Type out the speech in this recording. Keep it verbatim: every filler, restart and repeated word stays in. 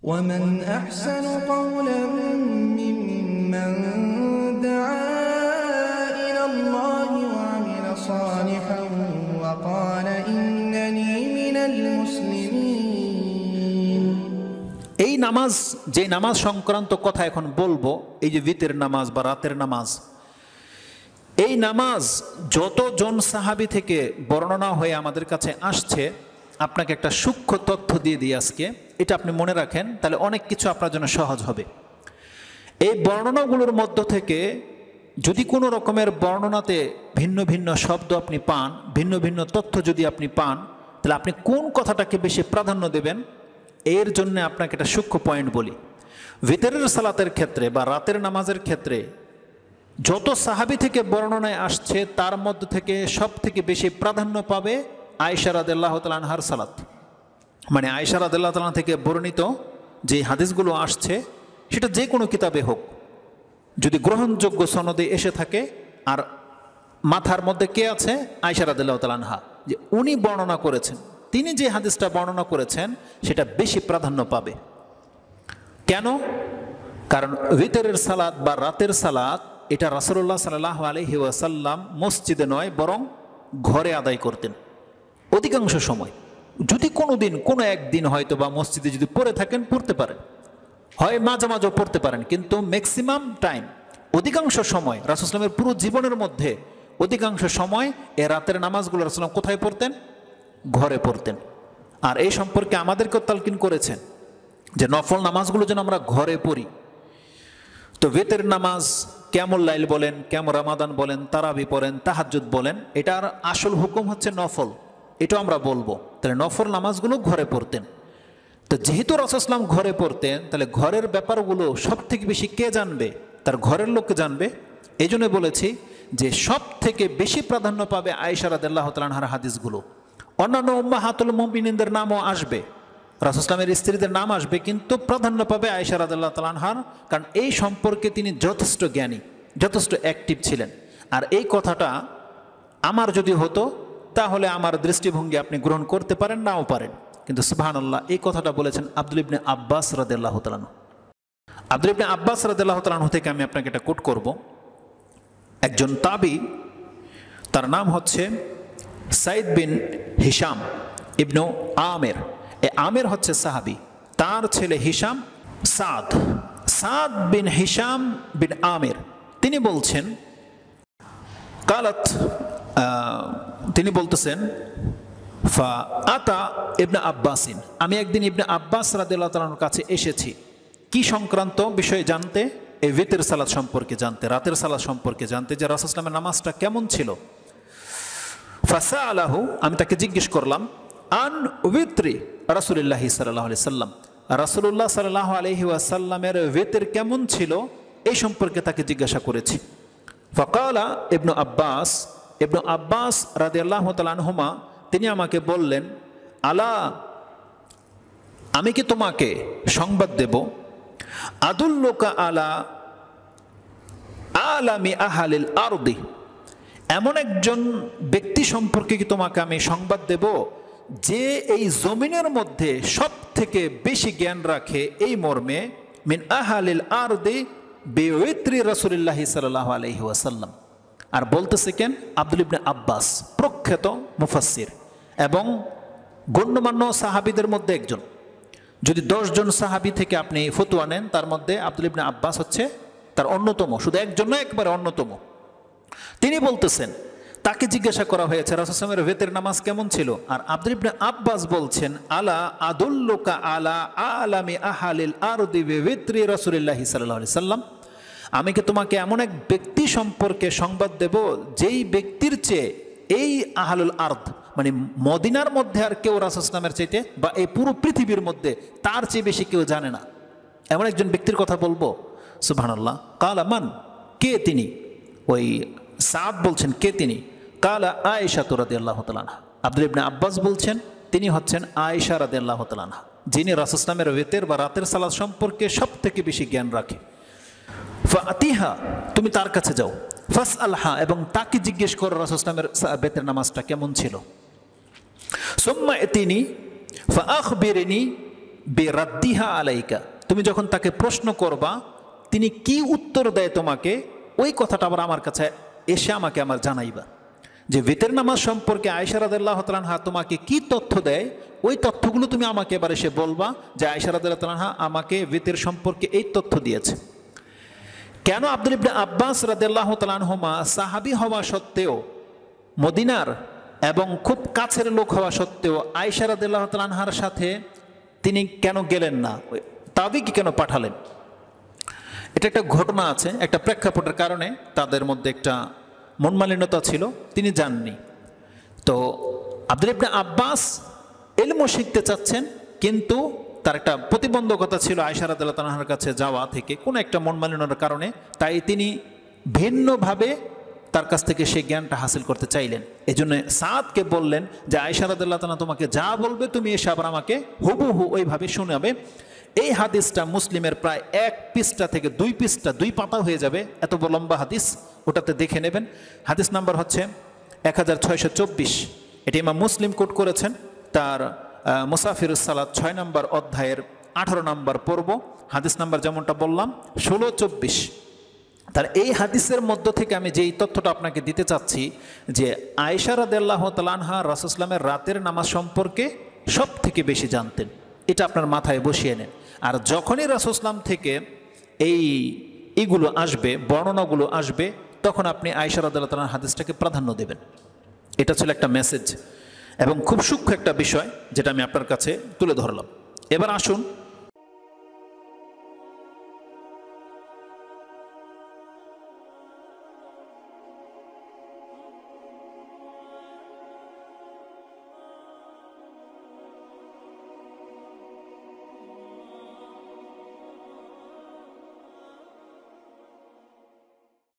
ومن أحسن قولا ممن دعا إلى الله وعمل صالحا وقال إنني من المسلمين। এই নামাজ, যে নামাজ সংক্রান্ত কথা এখন বলবো, এই যে বিতের নামাজ বা রাতের নামাজ, এই নামাজ যতজন সাহাবী থেকে বর্ণনা হয়ে আমাদের কাছে আসছে, আপনাকে একটা সূক্ষ্ম তথ্য দিয়ে দিই আজকে, এটা আপনি মনে রাখেন, তাহলে অনেক কিছু আপনার জন্য সহজ হবে। এই বর্ণনাগুলোর মধ্য থেকে যদি কোনো রকমের বর্ণনাতে ভিন্ন ভিন্ন শব্দ আপনি পান, ভিন্ন ভিন্ন তথ্য যদি আপনি পান, তাহলে আপনি কোন কথাটাকে বেশি প্রাধান্য দেবেন, এর জন্য আপনাকে একটা সূক্ষ্ম পয়েন্ট বলি। ভিতরের সালাতের ক্ষেত্রে বা রাতের নামাজের ক্ষেত্রে যত সাহাবী থেকে বর্ণনায় আসছে, তার মধ্য থেকে সব থেকে বেশি প্রাধান্য পাবে আয়েশা রাদিয়াল্লাহু তাআলা আনহার সালাত। মানে আয়েশা রাদিয়াল্লাহু তাআলা থেকে বর্ণিত যে হাদিসগুলো আসছে, সেটা যে কোনো কিতাবে হোক, যদি গ্রহণযোগ্য সনদে এসে থাকে আর মাথার মধ্যে কে আছে, আয়েশা রাদিয়াল্লাহু তাআলা আনহা, যে উনি বর্ণনা করেছেন, তিনি যে হাদিসটা বর্ণনা করেছেন সেটা বেশি প্রাধান্য পাবে। কেন? কারণ ভিতরের সালাত বা রাতের সালাত এটা রাসূলুল্লাহ সাল্লাল্লাহু আলাইহি ওয়াসাল্লাম মসজিদে নয় বরং ঘরে আদায় করতেন অধিকাংশ সময়। যদি কোনো দিন কোনো একদিন হয়তো বা মসজিদে যদি পড়ে থাকেন, পড়তে পারেন, হয় মাঝে মাঝেও পড়তে পারেন, কিন্তু ম্যাক্সিমাম টাইম, অধিকাংশ সময়, রাসূল সাল্লাল্লাহু পুরো জীবনের মধ্যে অধিকাংশ সময় এ রাতের নামাজগুলো রাসূল সাল্লাল্লাহু কোথায় পড়তেন? ঘরে পড়তেন। আর এই সম্পর্কে আমাদেরকেও তালকিন করেছেন যে নফল নামাজগুলো যেন আমরা ঘরে পড়ি। তো ভিতর নামাজ, কিয়ামুল লাইল বলেন, কিয়াম রমাদান বলেন, তারাবি পড়েন, তাহাজ্জুদ বলেন, এটার আসল হুকুম হচ্ছে নফল, এটাও আমরা বলবো। তাহলে নফল নামাজগুলো ঘরে পড়তেন। তো যেহেতু রাসূল সাল্লাল্লাহু আলাইহি ওয়াসাল্লাম ঘরে পড়তেন, তাহলে ঘরের ব্যাপারগুলো সব থেকে বেশি কে জানবে? তার ঘরের লোককে জানবে। এই জন্য বলেছি যে সব থেকে বেশি প্রাধান্য পাবে আয়েশা রাদিয়াল্লাহু তাআলা আনহার হাদিসগুলো। অন্যান্য উম্মাহাতুল মুমিনিনদের নামও আসবে, রাসূল সাল্লাল্লাহু আলাইহি ওয়াসাল্লামের স্ত্রীদের নাম আসবে, কিন্তু প্রাধান্য পাবে আয়েশা রাদিয়াল্লাহু তাআলা আনহার, কারণ এই সম্পর্কে তিনি যথেষ্ট জ্ঞানী, যথেষ্ট অ্যাক্টিভ ছিলেন। আর এই কথাটা আমার যদি হতো, তাহলে আমার দৃষ্টিভঙ্গি আপনি গ্রহণ করতে পারেন, নাও পারেন, কিন্তু সুবহানাল্লাহ, এই কথাটা বলেছেন আব্দুল ইবনে আব্বাস রাদিয়াল্লাহু তাআলা আনহু। আব্দুল ইবনে আব্বাস রাদিয়াল্লাহু তাআলা আনহু থেকে আমি আপনাকে এটা কোট করব। একজন তাবি, তার নাম হচ্ছে সাইদ বিন হিশাম ইবনু আমের। এ আমের হচ্ছে সাহাবি, তার ছেলে হিশাম সাদ, সাদ বিন হিশাম বিন আমের। তিনি বলছেন, কালাত, তিনি বলতেছেন, ফা আতা ইবনে আব্বাসিন, আমি একদিন ইবনে আব্বাস রাদিয়াল্লাহু তাআলার কাছে এসেছি। কি সংক্রান্ত বিষয়ে জানতে? এই ভিতর সালাত সম্পর্কে জানতে, রাতের সালাত সম্পর্কে জানতে, যে রাসূল সাল্লাল্লাহু আলাইহি ওয়াসাল্লামের নামাজটা কেমন ছিল। ফাসাআলাহু, আমি তাকে জিজ্ঞেস করলাম, আন উইত্রি রাসূলুল্লাহি সাল্লাল্লাহু আলাইহি সাল্লাম, রাসূলুল্লাহ সাল্লাল্লাহু আলাইহি ওয়াসাল্লামের ভিতর কেমন ছিল এই সম্পর্কে তাকে জিজ্ঞাসা করেছি। ফাকালা ইবনু আব্বাস, ইবনু আব্বাস রাদিয়াল্লাহু তাআলা আনহুমা, তিনি আমাকে বললেন, আলা, আমি কি তোমাকে সংবাদ দেব, আদুল্লুকা আলা আলামি আহালিল আরদি, এমন একজন ব্যক্তি সম্পর্কে কি তোমাকে আমি সংবাদ দেব যে এই জমিনের মধ্যে সব থেকে বেশি জ্ঞান রাখে, এই মর্মে, মিন আহালিল আরদি বিউত্রি রাসূলুল্লাহি সাল্লাল্লাহু আলাইহি ওয়াসাল্লাম। আর বলতেছে কেন? আব্দুল ইবনে আব্বাস প্রখ্যাত মুফাসসির এবং গণ্যমান্য সাহাবীদের মধ্যে একজন। যদি দশজন সাহাবী থেকে আপনি ফতোয়া নেন, তার মধ্যে আব্দুল ইবনে আব্বাস হচ্ছে তার অন্যতম, শুধু একজন নয়, একবারে অন্যতম। তিনি বলতেছেন, তাকে জিজ্ঞাসা করা হয়েছে রাসূল সাল্লাল্লাহু আলাইহি ওয়াসাল্লামের ভিতর নামাজ কেমন ছিল, আর আব্দুল ইবনে আব্বাস বলছেন, আলা আদুল্লুকা আলা আলামি আহালিল আরদি বিউত্রি রাসূলুল্লাহি সাল্লাল্লাহু আলাইহি সাল্লাম, আমি কি তোমাকে এমন এক ব্যক্তি সম্পর্কে সংবাদ দেব যেই ব্যক্তির চেয়ে এই আহলুল আরদ, মানে মদিনার মধ্যে আর কেউ রাসূল সাল্লাল্লাহু আলাইহি ওয়াসাল্লামের চাইতে, বা এই পুরো পৃথিবীর মধ্যে তার চেয়ে বেশি কেউ জানে না, এমন একজন ব্যক্তির কথা বলবো। সুবহানাল্লাহ। কালা মান, কে তিনি? ওই সাদ বলছেন, কে তিনি? কালা আয়েশা রাদিয়াল্লাহু তাআলা আনহা। আব্দুল ইবনে আব্বাস বলছেন, তিনি হচ্ছেন আয়েশা রাদিয়াল্লাহু তাআলা আনহা, যিনি রাসূল সাল্লাল্লাহু আলাইহি ওয়াসাল্লামের ভিতর বা রাতের সালাত সম্পর্কে সব থেকে বেশি জ্ঞান রাখে। ফাতিহা, তুমি তার কাছে যাও, ফাসআলহা, এবং তাকে জিজ্ঞেস করো রাসূল সাল্লাল্লাহু আলাইহি ওয়াসাল্লামের বেতের নামাজটা কেমন ছিল। সুম্মা ইতিনি ফাআখবিরনি বেরাদ্দিহা আলাইকা, তুমি যখন তাকে প্রশ্ন করবা তিনি কি উত্তর দেয় তোমাকে, ওই কথাটা আবার আমার কাছে এসে আমাকে আমার জানাইবা। যে ভিতর নামাজ সম্পর্কে আয়েশা রাদিয়াল্লাহু তাআলা আনহা তোমাকে কি তথ্য দেয়, ওই তথ্যগুলো তুমি আমাকে এবার এসে বলবা যে আয়েশা রাদিয়াল্লাহু তাআলা আনহা আমাকে ভিতর সম্পর্কে এই তথ্য দিয়েছে। কেন আব্দুল ইবনে আব্বাস রাদিয়াল্লাহু তাআলা আনহুমা সাহাবী হওয়া সত্ত্বেও, মদিনার এবং খুব কাছের লোক হওয়া সত্ত্বেও আয়েশা রাদিয়াল্লাহু তাআলা আনহার সাথে তিনি কেন গেলেন না, তাবিকে কেন পাঠালেন? এটা একটা ঘটনা আছে, একটা প্রেক্ষাপটের কারণে তাদের মধ্যে একটা মনমালিন্যতা ছিল, তিনি যাননি। তো আব্দুল ইবনে আব্বাস ইলমও শিখতে চাচ্ছেন, কিন্তু তার একটা প্রতিবন্ধকতা ছিল আয়েশা রাদিয়াল্লাহু তাআলা আনহার কাছে যাওয়া থেকে, কোনো একটা মনমালিন্যতার কারণে। তাই তিনি ভিন্নভাবে তার কাছ থেকে সেই জ্ঞানটা হাসিল করতে চাইলেন। এই জন্য সাদকে বললেন যে আয়েশা রাদিয়াল্লাহু তাআলা তোমাকে যা বলবে তুমি এসে আবার আমাকে হুবহু ওইভাবে শোনাবে। এই হাদিসটা মুসলিমের প্রায় এক পৃষ্ঠা থেকে দুই পৃষ্ঠা দুই পাতা হয়ে যাবে, এত বড় লম্বা হাদিস, ওটাতে দেখে নেবেন। হাদিস নাম্বার হচ্ছে এক হাজার ছয়শো চব্বিশ। এটি ইমাম মুসলিম কোট করেছেন তার মুসাফিরুস সালাত ছয় নম্বর অধ্যায়ের আঠারো নম্বর পর্ব, হাদিস নাম্বার যেমনটা বললাম ষোলো চব্বিশ। তার এই হাদিসের মধ্য থেকে আমি যেই তথ্যটা আপনাকে দিতে চাচ্ছি যে আয়েশা রাদিয়াল্লাহু তাআলা আনহা রাসূল সাল্লাল্লাহু আলাইহি ওয়াসাল্লামের রাতের নামাজ সম্পর্কে সব থেকে বেশি জানতেন, এটা আপনার মাথায় বসিয়ে নেন। আর যখনই রাসূল সাল্লাল্লাহু আলাইহি ওয়াসাল্লাম থেকে এই এগুলো আসবে, বর্ণনাগুলো আসবে, তখন আপনি আয়েশা রাদিয়াল্লাহু তাআলা আনহার হাদিসটাকে প্রাধান্য দেবেন। এটা ছিল একটা মেসেজ এবং খুব সূক্ষ্ম একটা বিষয় যেটা আমি আপনার কাছে তুলে ধরলাম। এবার আসুন